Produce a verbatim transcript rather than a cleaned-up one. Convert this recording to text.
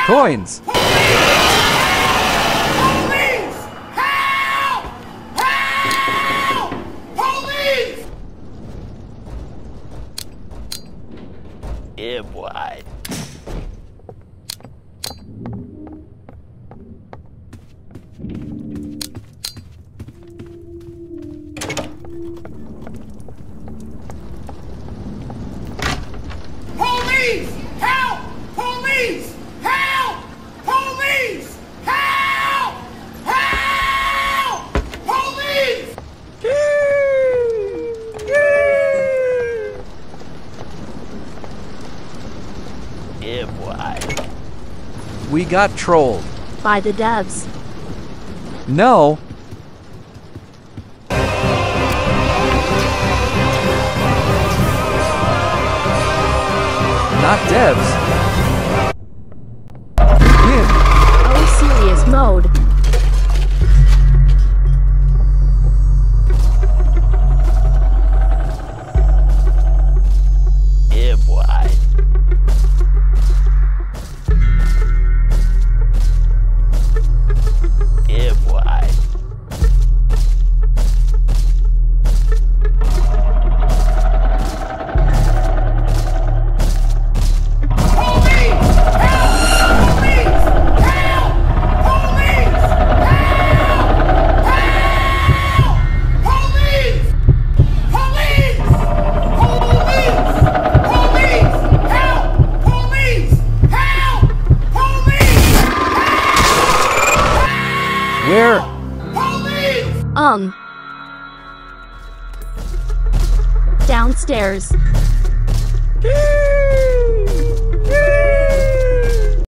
Coins! Police! Help! Help! Police! Yeah, boy. Police! Help! Police! Help! Police! Help! Help! Police! Yeah, boy. We got trolled. By the devs. No. Not devs. Win. Oh, serious mode. Yeah, boy. Yeah, boy. Where? Um. Downstairs.